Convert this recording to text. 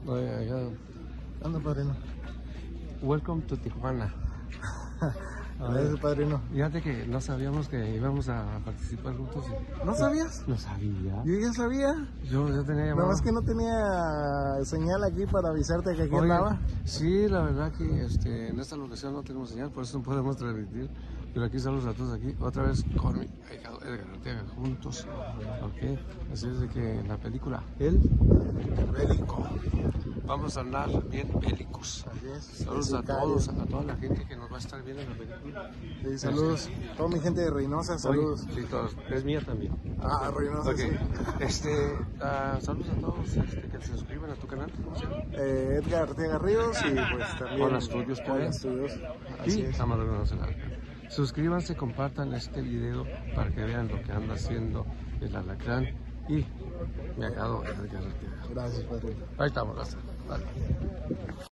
Anda, padrino. Welcome to Tijuana. Gracias, padrino. Fíjate que no sabíamos que íbamos a participar juntos. ¿No sabías? No sabía. Yo ya sabía. Yo ya tenía llamado. Nada más que no tenía señal aquí para avisarte que aquí andaba. Sí, la verdad que en esta locación no tenemos señal, por eso no podemos transmitir. Pero aquí saludos a todos aquí, otra vez con mi ahijado Edgar Arteaga juntos. Ok, así es de que en la película El Bélico vamos a andar bien bélicos. Así es. Saludos a todos, a toda la gente que nos va a estar viendo en la película. Sí, saludos. Toda mi gente de Reynosa, saludos. Oye, sí, todos. Es mía también. Ah, Reynosa, Okay. sí. Saludos a todos que se suscriban a tu canal. ¿Cómo se llama? Edgar Arteaga Ríos y pues también Hola Estudios, Hola Estudios. Así Y es. Amador Nacional. Suscríbanse, compartan este video para que vean lo que anda haciendo el alacrán y mi ahijado Edgar Arteaga. Gracias, padrino. Ahí estamos, gracias. Vale.